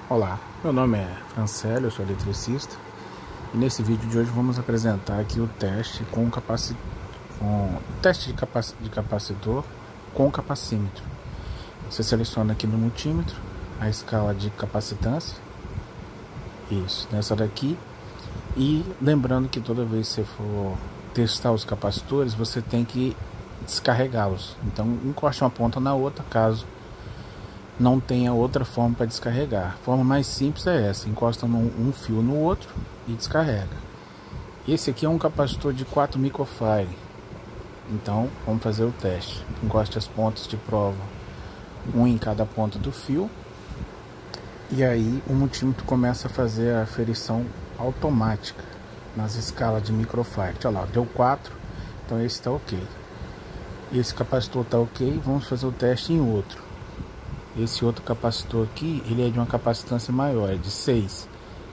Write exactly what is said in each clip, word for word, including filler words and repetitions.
Olá, meu nome é Francélio, eu sou eletricista e nesse vídeo de hoje vamos apresentar aqui o teste com, capaci... com... teste de, capac... de capacitor com capacímetro. Você seleciona aqui no multímetro a escala de capacitância, isso, nessa daqui, e lembrando que toda vez que você for testar os capacitores, você tem que descarregá-los, então encoste uma ponta na outra caso não tenha outra forma para descarregar. A forma mais simples é essa: encosta num, um fio no outro e descarrega. Esse aqui é um capacitor de quatro microfarad. Então vamos fazer o teste. Encoste as pontas de prova, um em cada ponta do fio, e aí o multímetro começa a fazer a aferição automática nas escalas de microfarad. Olha lá, deu quatro, então esse está ok. Esse capacitor está ok. Vamos fazer o teste em outro. Esse outro capacitor aqui, ele é de uma capacitância maior, é de seis.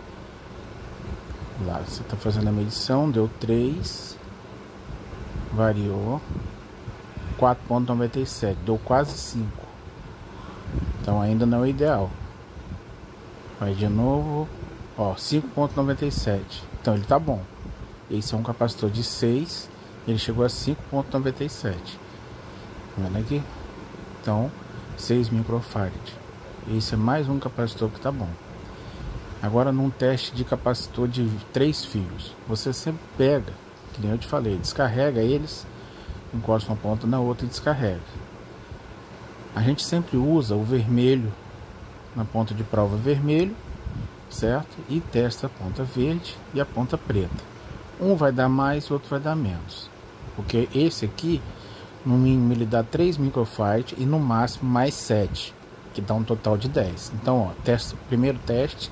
Lá, você está fazendo a medição, deu três, variou, quatro vírgula noventa e sete, deu quase cinco. Então ainda não é ideal. Vai de novo, ó, cinco vírgula noventa e sete. Então ele tá bom. Esse é um capacitor de seis, ele chegou a cinco vírgula noventa e sete. Tá vendo aqui? Então seis microfarad. Esse é mais um capacitor que tá bom. Agora num teste de capacitor de três fios, você sempre pega, que nem eu te falei, descarrega eles, encosta uma ponta na outra e descarrega. A gente sempre usa o vermelho na ponta de prova vermelho, certo? E testa a ponta verde e a ponta preta. Um vai dar mais, o outro vai dar menos, porque esse aqui no mínimo ele dá três microfarad e no máximo mais sete, que dá um total de dez. Então, ó, teste, primeiro teste,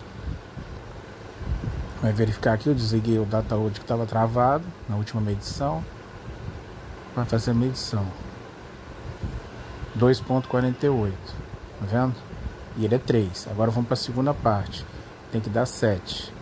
vai verificar aqui. Eu desliguei o DataHold que estava travado na última medição. Vai fazer a medição dois vírgula quarenta e oito, tá vendo? E ele é três. Agora vamos para a segunda parte, tem que dar sete.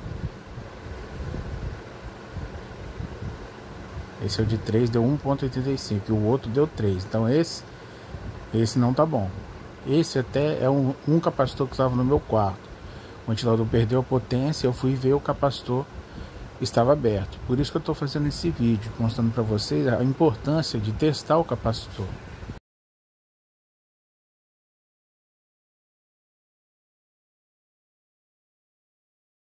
Esse é o de três, deu um vírgula oitenta e cinco, e o outro deu três. Então esse esse não tá bom. Esse até é um, um capacitor que estava no meu quarto. O ventilador perdeu a potência, eu fui ver, o capacitor estava aberto. Por isso que eu estou fazendo esse vídeo, mostrando para vocês a importância de testar o capacitor.